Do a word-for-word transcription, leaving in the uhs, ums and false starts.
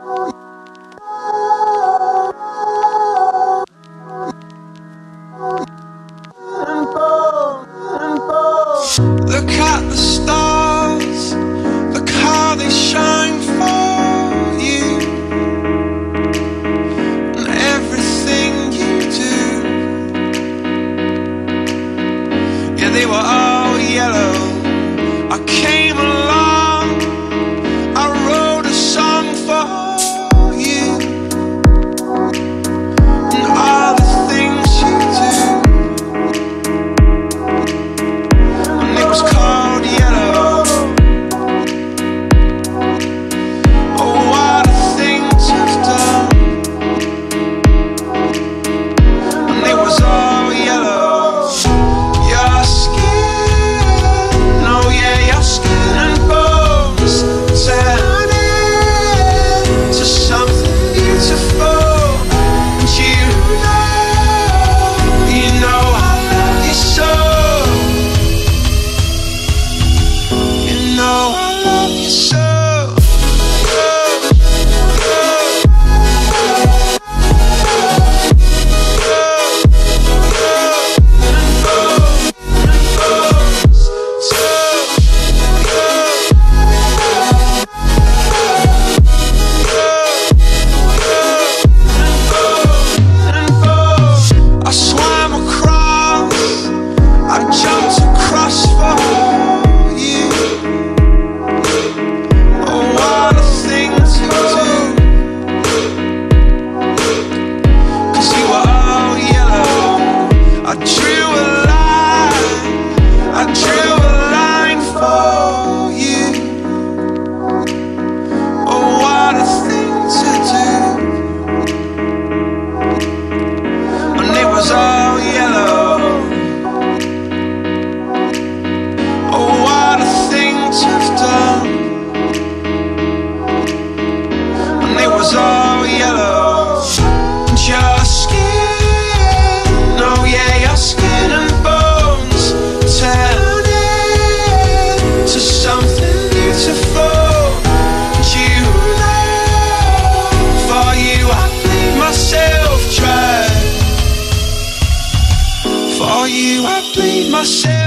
Look at the stars, look how they shine for you, and everything you do. Yeah, they were all yellow. I came along, I wrote a song for you, and all the things you do. And it was called yellow. Oh, what a thing to have done. And it was all yellow. Your skin, oh yeah, your skin and bones turn into something beautiful. And you know, you know I love you so. You know I love you so. I swam across, I jumped across for you. Oh, what a thing to do. 'Cause you were all yellow. I drew a line, I drew a line for you. Oh, what a thing to do. And it was all yellow. Oh, what a thing to have done. And it was all yellow. And your skin, oh yeah, your skin and bones turn into something beautiful. And you know, for you I bleed myself dry. For you I bleed myself